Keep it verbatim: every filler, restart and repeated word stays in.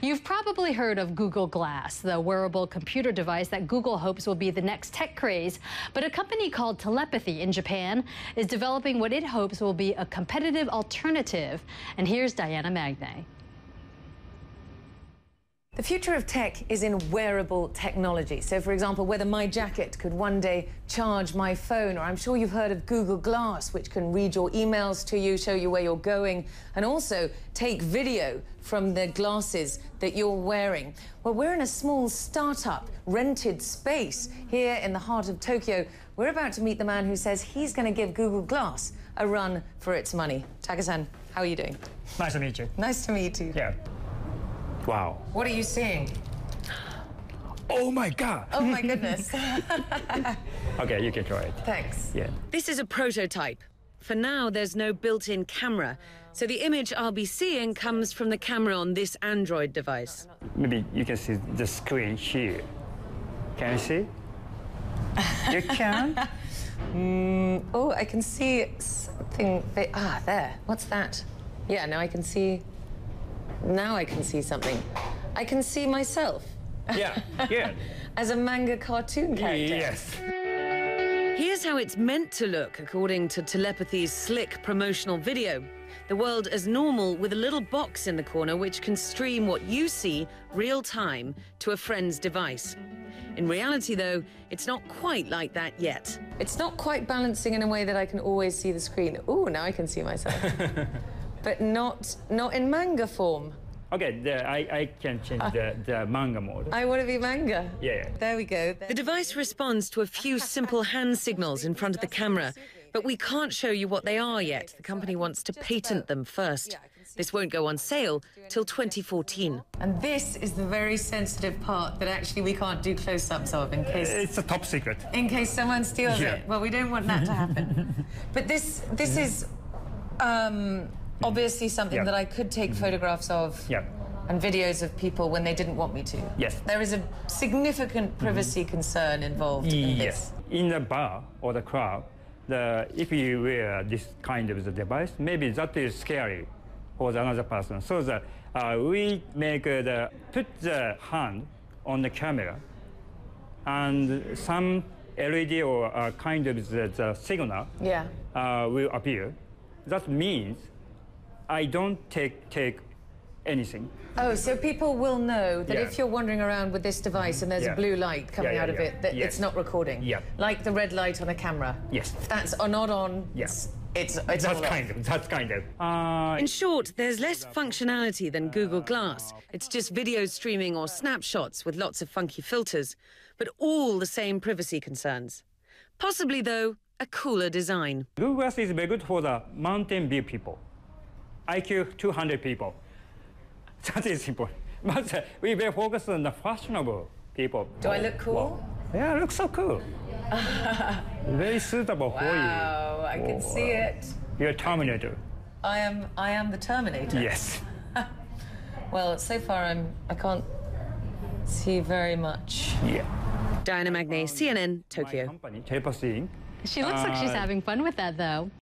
You've probably heard of Google Glass, the wearable computer device that Google hopes will be the next tech craze. But a company called Telepathy in Japan is developing what it hopes will be a competitive alternative. And here's Diana Magnay. The future of tech is in wearable technology. So, for example, whether my jacket could one day charge my phone, or I'm sure you've heard of Google Glass, which can read your emails to you, show you where you're going, and also take video from the glasses that you're wearing. Well, we're in a small startup rented space here in the heart of Tokyo. We're about to meet the man who says he's going to give Google Glass a run for its money. Taka-san, how are you doing? Nice to meet you. Nice to meet you. Yeah. Wow. What are you seeing? Oh my God. Oh my goodness. Okay, you can try it. Thanks. Yeah. This is a prototype. For now, there's no built-in camera, so the image I'll be seeing comes from the camera on this Android device. Maybe you can see the screen here. Can you see? You can? mm, oh, I can see something. Ah, there. What's that? Yeah, now I can see. Now I can see something. I can see myself. Yeah, yeah. As a manga cartoon character. Yes. Here's how it's meant to look, according to Telepathy's slick promotional video. The world as normal, with a little box in the corner which can stream what you see real time to a friend's device. In reality, though, it's not quite like that yet. It's not quite balancing in a way that I can always see the screen. Ooh, now I can see myself. But not not in manga form. Okay, the, I, I can change uh, the, the manga mode. I want to be manga. Yeah. There we go. The device responds to a few simple hand signals in front of the camera, but we can't show you what they are yet. The company wants to patent them first. This won't go on sale till twenty fourteen. And this is the very sensitive part that actually we can't do close-ups of in case... It's a top secret. In case someone steals Yeah. it. Well, we don't want that to happen. But this, this is... Um, Obviously something yeah. that I could take photographs of yeah. and videos of people when they didn't want me to. Yes. There is a significant privacy mm-hmm. concern involved in this. Yes. In the bar or the club, the, if you wear this kind of the device, maybe that is scary for the another person. So the, uh, we make uh, the, put the hand on the camera and some L E D or uh, kind of the, the signal yeah. uh, will appear. That means I don't take take anything. Oh, so people will know that yeah. if you're wandering around with this device and there's yeah. a blue light coming yeah, yeah, out of yeah. it, that yes. it's not recording. Yeah. Like the red light on a camera. Yes. If that's or not on. Yes. It's it's that's all kind off. of. That's kind of. Uh, In short, there's less functionality than Google Glass. It's just video streaming or snapshots with lots of funky filters, but all the same privacy concerns. Possibly, though, a cooler design. Google Glass is very good for the mountain view people. I Q two hundred people. That is important. But uh, we very focused on the fashionable people. Do I look cool? Wow. Yeah, I look so cool. Very suitable wow, for you. Wow, I can oh, see it. You're a Terminator. I am. I am the Terminator. Yes. Well, so far I'm. I can't see very much. Yeah. Diana Magnay, C N N, Tokyo. My company, Telepathy. She looks uh, like she's having fun with that, though.